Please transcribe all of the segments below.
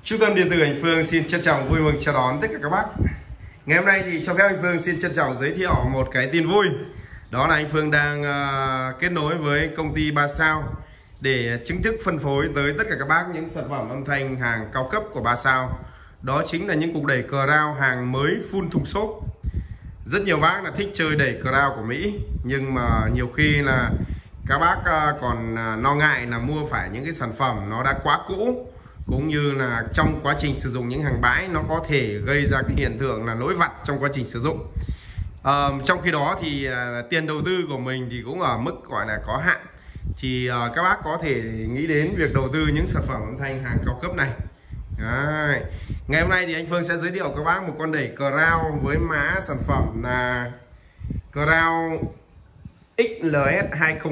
Trung tâm điện tử Anh Phương xin trân trọng vui mừng chào đón tất cả các bác. Ngày hôm nay thì cho phép anh Phương xin trân trọng giới thiệu một cái tin vui. Đó là anh Phương đang kết nối với công ty 3 sao để chính thức phân phối tới tất cả các bác những sản phẩm âm thanh hàng cao cấp của 3 sao. Đó chính là những cục đẩy crowd hàng mới full thùng xốp. Rất nhiều bác là thích chơi đẩy crowd của Mỹ, nhưng mà nhiều khi là các bác còn lo ngại là mua phải những cái sản phẩm nó đã quá cũ, cũng như là trong quá trình sử dụng những hàng bãi nó có thể gây ra cái hiện tượng là lỗi vặt trong quá trình sử dụng. Trong khi đó thì tiền đầu tư của mình thì cũng ở mức gọi là có hạn, thì các bác có thể nghĩ đến việc đầu tư những sản phẩm âm thanh hàng cao cấp này. Đấy. Ngày hôm nay thì anh Phương sẽ giới thiệu các bác một con đẩy crowd với mã sản phẩm là crowd XLS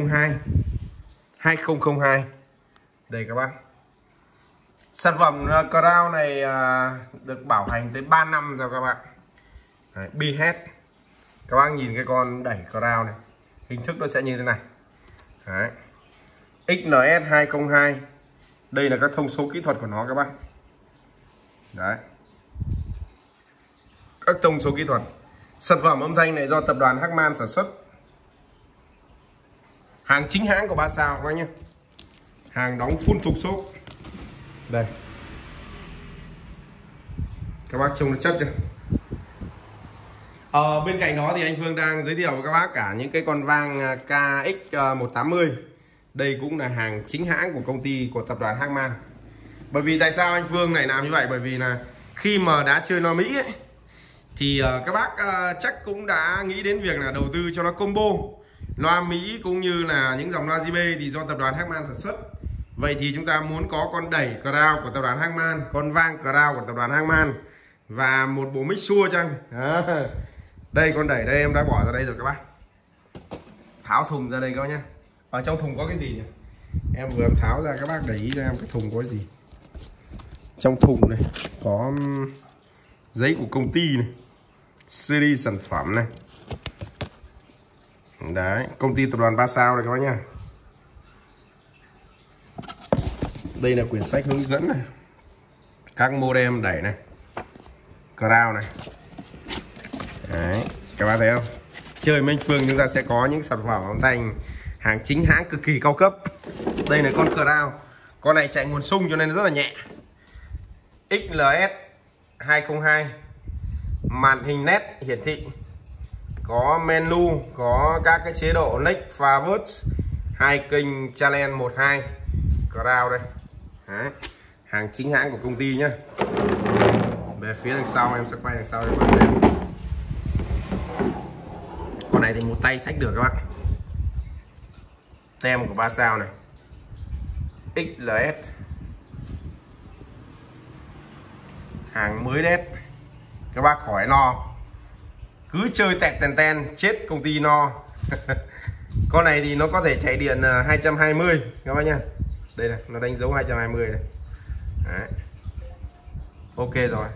2002. Đây các bác. Sản phẩm crowd này được bảo hành tới 3 năm rồi các bạn. BHead. Các bác nhìn cái con đẩy crowd này, hình thức nó sẽ như thế này. Đấy. XLS 202. Đây là các thông số kỹ thuật của nó các bác. Đấy. Các thông số kỹ thuật. Sản phẩm âm thanh này do tập đoàn Harman sản xuất. Hàng chính hãng của 3 sao các bác nhé. Hàng đóng full thùng xốp. Đây. Các bác trông nó chất chưa? Bên cạnh đó thì anh Phương đang giới thiệu với các bác cả những cái con vang KX180. Đây cũng là hàng chính hãng của công ty, của tập đoàn Harman. Bởi vì tại sao anh Phương lại làm như vậy? Bởi vì là khi mà đã chơi loa Mỹ ấy, thì các bác chắc cũng đã nghĩ đến việc là đầu tư cho nó combo. Loa Mỹ cũng như là những dòng loa JB thì do tập đoàn Harman sản xuất. Vậy thì chúng ta muốn có con đẩy crowd của tập đoàn Harman, con vang crowd của tập đoàn Harman và một bộ mic xua chăng. Đây con đẩy đây em đã bỏ ra đây rồi các bác. Tháo thùng ra đây các bác nhé. Ở trong thùng có cái gì nhỉ? Em vừa tháo ra, các bác để ý cho em cái thùng có cái gì. Trong thùng này có giấy của công ty này, CD sản phẩm này. Đấy, công ty tập đoàn 3 sao này các bác nhá. Đây là quyển sách hướng dẫn này, các modem đẩy này, crowd này. Đấy, các bác thấy không? Chơi Minh Phương chúng ta sẽ có những sản phẩm âm thanh hàng chính hãng cực kỳ cao cấp. Đây là con crowd. Con này chạy nguồn sung cho nên rất là nhẹ. XLS 202. Màn hình nét hiển thị, có menu, có các cái chế độ next, forward, 2 kênh channel 12. Crowd đây. Đấy. Hàng chính hãng của công ty nhá. Về phía đằng sau em sẽ quay đằng sau cho các bạn xem. Con này thì một tay xách được các bạn. Tem của 3 sao này. XLS. Hàng mới đét. Các bác khỏi no, cứ chơi tẹt ten chết công ty no. Con này thì nó có thể chạy điện 220 các bác nhá. Đây này, nó đánh dấu 220 này. Đấy. Ok rồi.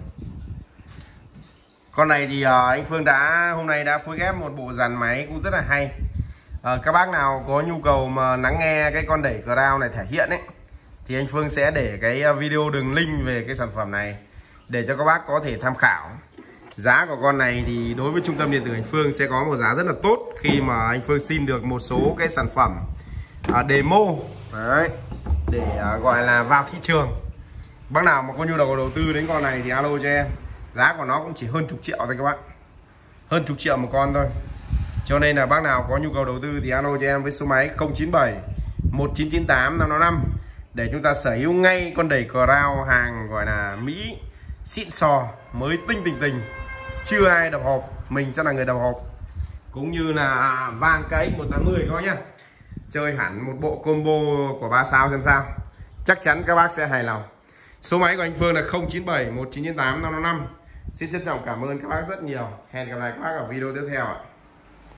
Con này thì anh Phương hôm nay đã phối ghép một bộ dàn máy cũng rất là hay. Các bác nào có nhu cầu mà lắng nghe cái con đẩy crowd này thể hiện ấy, thì anh Phương sẽ để cái video đường link về cái sản phẩm này để cho các bác có thể tham khảo. Giá của con này thì đối với trung tâm điện tử Anh Phương sẽ có một giá rất là tốt khi mà anh Phương xin được một số cái sản phẩm demo. Đấy, để gọi là vào thị trường. Bác nào mà có nhu cầu đầu tư đến con này thì alo cho em. Giá của nó cũng chỉ hơn chục triệu thôi các bạn. Hơn chục triệu một con thôi. Cho nên là bác nào có nhu cầu đầu tư thì alo cho em với số máy 097 1998 555 để chúng ta sở hữu ngay con đẩy crowd hàng gọi là Mỹ xịn sò, mới tinh tình. Chưa ai đập hộp, mình sẽ là người đập hộp. Cũng như là vang KX180 các bác nhá. Chơi hẳn một bộ combo của 3 sao xem sao. Chắc chắn các bác sẽ hài lòng. Số máy của anh Phương là 097 1998 555. Xin trân trọng cảm ơn các bác rất nhiều. Hẹn gặp lại các bác ở video tiếp theo ạ.